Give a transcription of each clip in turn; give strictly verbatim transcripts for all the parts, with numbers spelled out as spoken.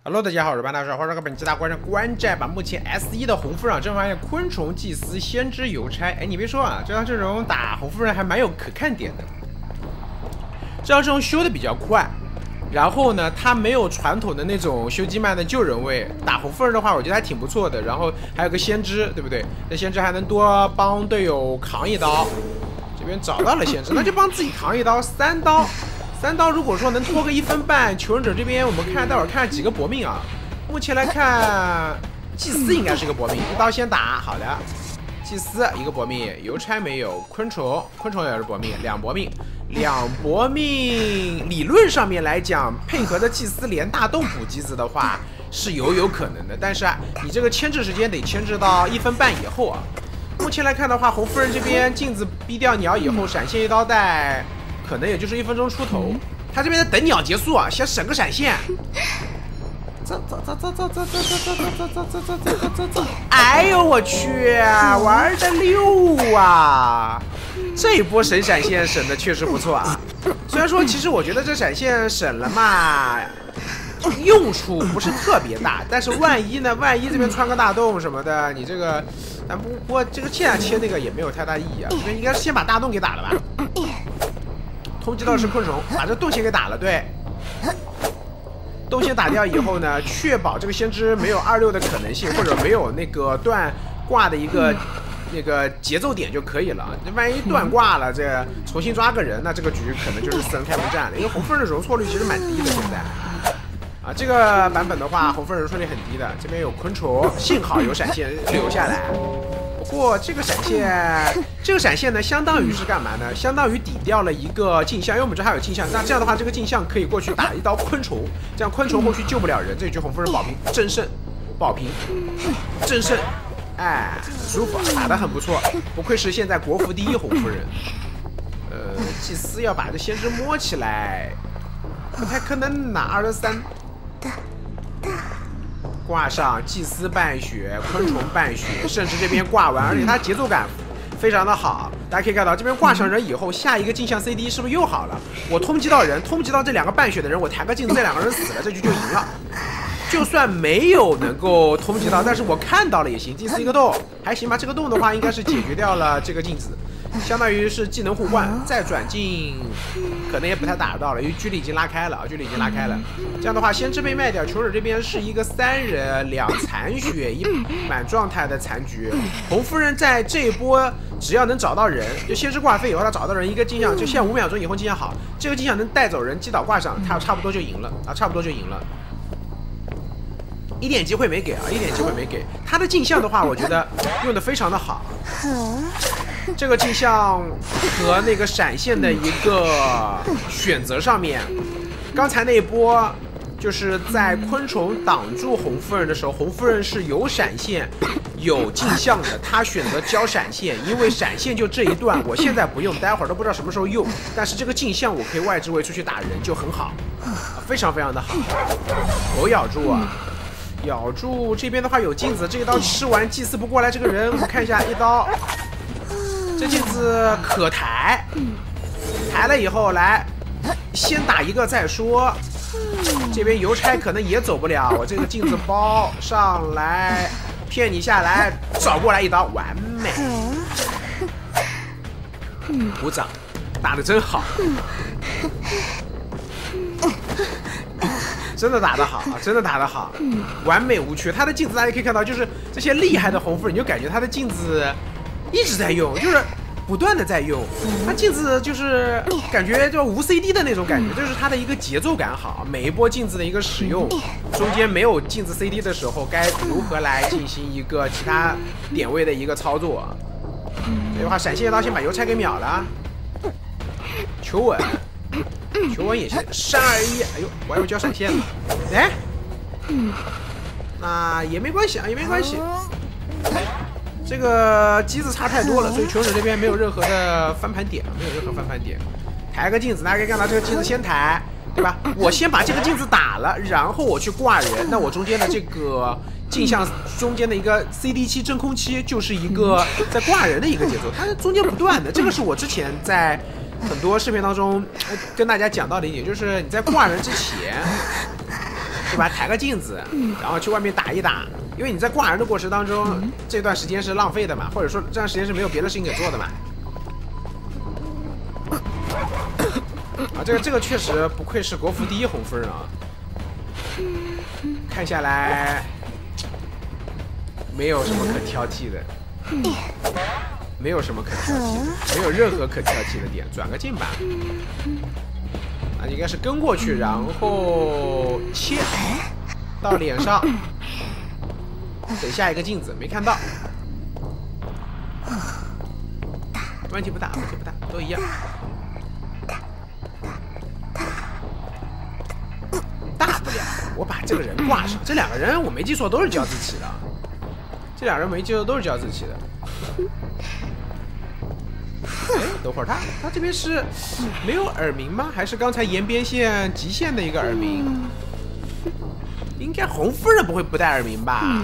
Hello， 大家好，我是班大帅，欢迎来到本期大观战观战吧。目前 S 一 的红夫人正发现昆虫祭司、先知邮差。哎，你别说啊，这套阵容打红夫人还蛮有可看点的。这套阵容修的比较快，然后呢，它没有传统的那种修基曼的救人位。打红夫人的话，我觉得还挺不错的。然后还有个先知，对不对？那先知还能多帮队友扛一刀。这边找到了先知，那就帮自己扛一刀，三刀。 三刀如果说能拖个一分半，求生者这边我们看待会儿看几个搏命啊。目前来看，祭司应该是个搏命，一刀先打，好的。祭司一个搏命，邮差没有，昆虫昆虫也是搏命，两搏命，两搏命。理论上面来讲，配合着祭司连大洞补机子的话是有有可能的，但是啊，你这个牵制时间得牵制到一分半以后啊。目前来看的话，红夫人这边镜子逼掉鸟以后，闪现一刀带。 可能也就是一分钟出头，他这边在等鸟结束啊，先省个闪现。走走走走走走走走走走走走走走走走！哎呦我去，玩的溜啊！这一波省闪现省的确实不错啊。虽然说其实我觉得这闪现省了嘛，用处不是特别大，但是万一呢？万一这边穿个大洞什么的，你这个，但不不过这个现在切那个也没有太大意义啊。这边应该是先把大洞给打了吧。 通缉到是昆虫，把这洞先给打了。对，洞先打掉以后呢，确保这个先知没有二六的可能性，或者没有那个断挂的一个那个节奏点就可以了。万一断挂了，这重新抓个人，那这个局可能就是四人开幕战了。因为红夫人的容错率其实蛮低的，现在啊，这个版本的话，红夫人容错率很低的。这边有昆虫，幸好有闪现留下来。 不过这个闪现，这个闪现呢，相当于是干嘛呢？相当于抵掉了一个镜像，因为我们这还有镜像。那这样的话，这个镜像可以过去打一刀昆虫，这样昆虫后续救不了人。这一局红夫人保平真胜，保平真胜，哎，舒服，打得很不错。不愧是现在国服第一红夫人。呃，祭司要把这先知摸起来，不太可能拿二十三。 挂上祭司半血，昆虫半血，甚至这边挂完，而且它节奏感非常的好。大家可以看到，这边挂上人以后，下一个镜像 C D 是不是又好了？我通缉到人，通缉到这两个半血的人，我弹个镜子，这两个人死了，这局就赢了。就算没有能够通缉到，但是我看到了也行。祭司一个洞还行吧，这个洞的话应该是解决掉了这个镜子，相当于是技能互换，再转进。 可能也不太打得到了，因为距离已经拉开了啊，距离已经拉开了。这样的话，先知被卖掉，求者这边是一个三人两残血一满状态的残局。红夫人在这一波只要能找到人，就先知挂废以后，他找到人一个镜像，就限五秒钟以后镜像好，这个镜像能带走人，击倒挂上，他差不多就赢了啊，差不多就赢了。 一点机会没给啊，一点机会没给。他的镜像的话，我觉得用的非常的好。这个镜像和那个闪现的一个选择上面，刚才那一波就是在昆虫挡住红夫人的时候，红夫人是有闪现、有镜像的，她选择交闪现，因为闪现就这一段，我现在不用，待会儿都不知道什么时候用。但是这个镜像我可以外置位出去打人就很好，非常非常的好。狗咬住啊！ 咬住这边的话有镜子，这一刀吃完祭祀不过来，这个人我们看一下一刀，这镜子可抬，抬了以后来先打一个再说。这边邮差可能也走不了，我这个镜子包上来骗你下来，找过来一刀，完美，鼓掌，打得真好。 真的打得好啊！真的打得好，完美无缺。他的镜子大家可以看到，就是这些厉害的红夫人，你就感觉他的镜子一直在用，就是不断的在用。他镜子就是感觉就无 C D 的那种感觉，就是他的一个节奏感好。每一波镜子的一个使用，中间没有镜子 C D 的时候，该如何来进行一个其他点位的一个操作？这句话，闪现刀先把邮差给秒了，求稳。 求稳也行，三二一，哎呦，我还以为交闪现了，哎，那也没关系啊，也没关系。这个机子差太多了，所以求者这边没有任何的翻盘点，没有任何翻盘点。抬个镜子，大家可以看到这个镜子先抬，对吧？我先把这个镜子打了，然后我去挂人，那我中间的这个镜像中间的一个 C D 期真空期就是一个在挂人的一个节奏，它是中间不断的。这个是我之前在。 很多视频当中跟大家讲到的一点，就是你在挂人之前， 对吧？抬个镜子，然后去外面打一打，因为你在挂人的过程当中，这段时间是浪费的嘛，或者说这段时间是没有别的事情给做的嘛。啊，这个这个确实不愧是国服第一红夫人啊！看下来，没有什么可挑剔的，没有什么可挑剔的，没有任何可挑剔的点。转个镜吧，啊，应该是跟过去，然后切到脸上，等下一个镜子，没看到。问题不大，问题不大，都一样。大不了我把这个人挂上，这两个人我没记错都是交自起的，这两人没记错都是交自起的。哎，等会儿他他这边是没有耳鸣吗？还是刚才延边线极限的一个耳鸣？应该红夫人不会不带耳鸣吧？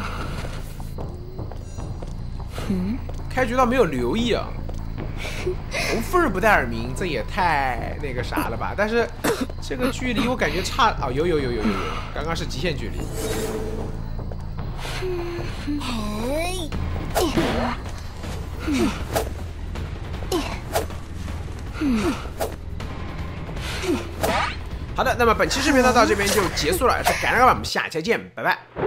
嗯，开局倒没有留意啊。红夫人不带耳鸣，这也太那个啥了吧？但是这个距离我感觉差啊、哦，有有有有有有，刚刚是极限距离。好的，那么本期视频呢到这边就结束了，感谢各位，我们下期见，拜拜。